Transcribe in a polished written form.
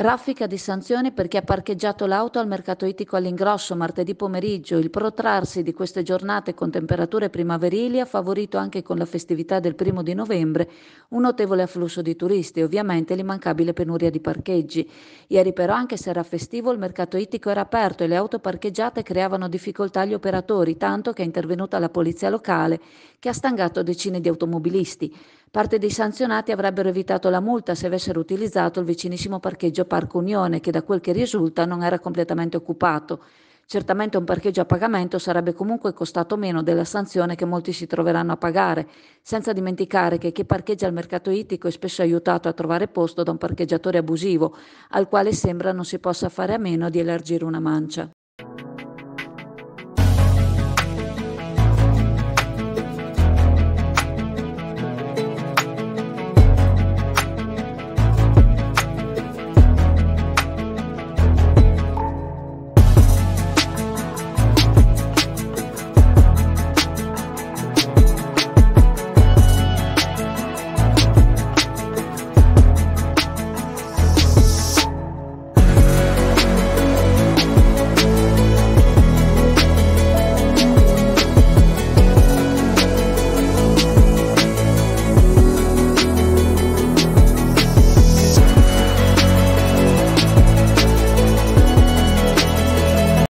Raffica di sanzioni per chi ha parcheggiato l'auto al mercato ittico all'ingrosso martedì pomeriggio. Il protrarsi di queste giornate con temperature primaverili ha favorito anche con la festività del 1° di novembre un notevole afflusso di turisti e ovviamente l'immancabile penuria di parcheggi. Ieri però, anche se era festivo, il mercato ittico era aperto e le auto parcheggiate creavano difficoltà agli operatori, tanto che è intervenuta la polizia locale che ha stangato decine di automobilisti. Parte dei sanzionati avrebbero evitato la multa se avessero utilizzato il vicinissimo parcheggio Parco Unione, che da quel che risulta non era completamente occupato. Certamente un parcheggio a pagamento sarebbe comunque costato meno della sanzione che molti si troveranno a pagare, senza dimenticare che chi parcheggia al mercato ittico è spesso aiutato a trovare posto da un parcheggiatore abusivo, al quale sembra non si possa fare a meno di elargire una mancia.